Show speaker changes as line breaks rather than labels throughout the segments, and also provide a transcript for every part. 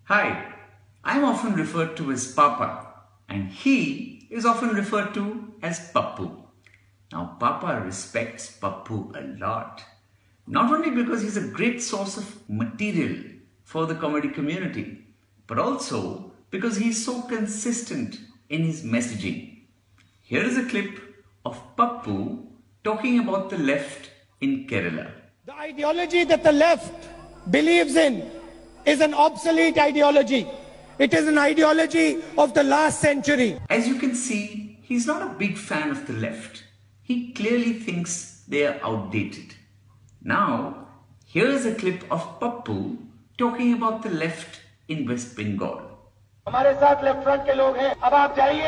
Hi, I am often referred to as Papa and he is often referred to as Pappu. Now Papa respects Pappu a lot. Not only because he's a great source of material for the comedy community, but also because he's so consistent in his messaging. Here is a clip of Pappu talking about the left in Kerala.
The ideology that the left believes in is an obsolete ideology. It is an ideology of the last century.
As you can see, he's not a big fan of the left. He clearly thinks they are outdated. Now, here is a clip of Pappu talking about the left in West Bengal.
हमारे साथ left front के लोग हैं. अब आप जाइए,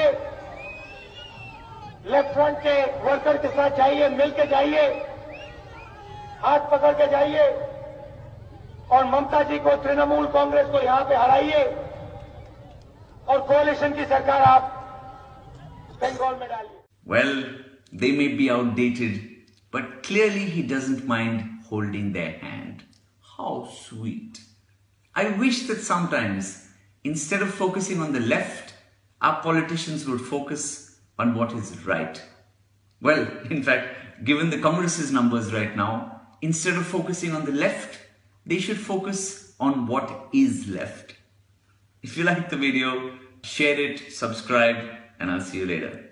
left front के worker के साथ जाइए, मिल के जाइए, हाथ पकड़ के जाइए और ममता जी को, तृणमूल कांग्रेस को यहां पे हराइए और कोalition की सरकार आप बंगाल में डालिए.
Well, they may be outdated, but clearly he doesn't mind holding their hand. How sweet. I wish that sometimes, instead of focusing on the left, our politicians would focus on what is right. Well, in fact, given the Congress's numbers right now, instead of focusing on the left, they should focus on what is left. If you liked the video, share it, subscribe, and I'll see you later.